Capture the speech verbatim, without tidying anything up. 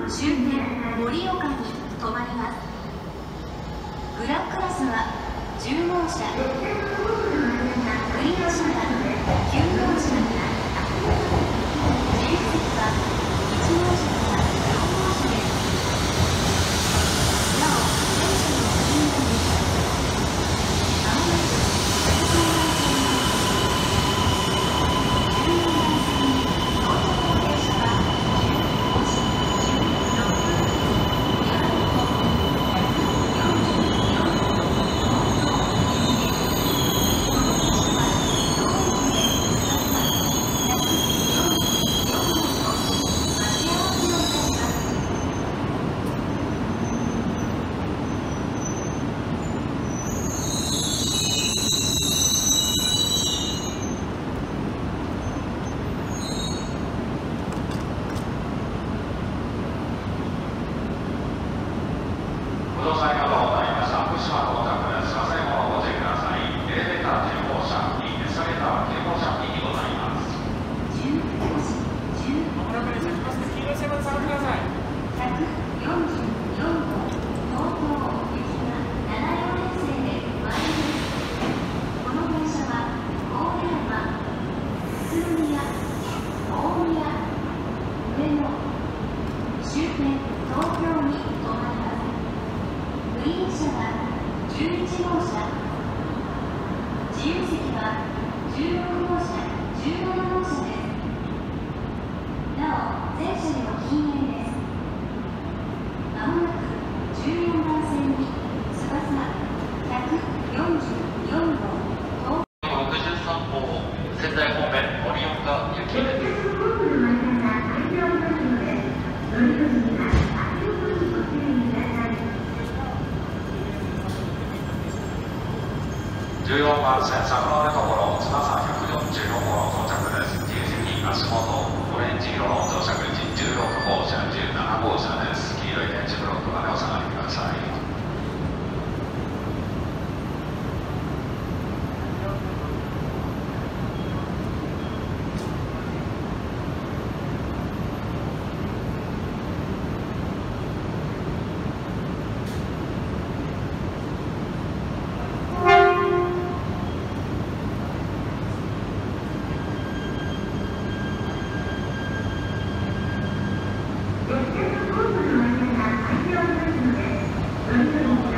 終点盛岡に停まります。グランクラスはじゅう号車、グリーン車がきゅう号車、自由席はいち号車からよん号車です。なお、電車の禁煙です。まもなくじゅうさんばんせんにじゅうよんばんせんに到着の電車はじゅうごじじゅうろっぷん発やまびこひゃくよんじゅうよん号東京行きです。この電車は当駅でつかずひゃくよんじゅうよん号と待ち合わせをいたします。 ご乗車ありがとうございました。福島到着です。忘れ物をご注意ください。エレベーターじゅう号車、エスカレーターきゅう号車にございます。 じゅうごじじゅうまもなく列車来ます。黄色い線まで下がってください。 ひゃくよんじゅうよん号東京行きがなな両編成で参ります。この電車は郡山、宇都宮、大宮、上野、終点東京に停まります。グリーン車はじゅういち号車、自由席はじゅうろく号車、じゅうなな号車です。なお、全車両禁煙です。まもなくじゅうよんばんせんに翼ひゃくよんじゅうよん号東ろくじゅうさん号仙台方面盛岡行きです。じゅうよんばん線桜のところ翼ひゃくよんじゅうよん号の到着です。自由席足元オレンジ色の乗車口じゅうろく号車、じゅうなな号車です。黄色い電池ブロックまでお下がりください。 列車のホームの間が空いておりますので、乗り込み